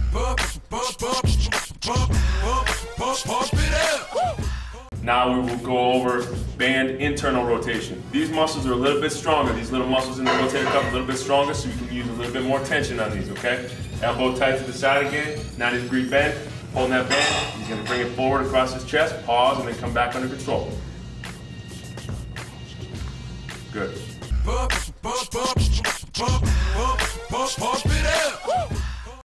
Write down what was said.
Now we will go over band internal rotation. These muscles are a little bit stronger. These little muscles in the rotator cuff are a little bit stronger, so you can use a little bit more tension on these, okay? Elbow tight to the side again, 90-degree bend. Holding that band, he's gonna bring it forward across his chest, pause, and then come back under control. Good.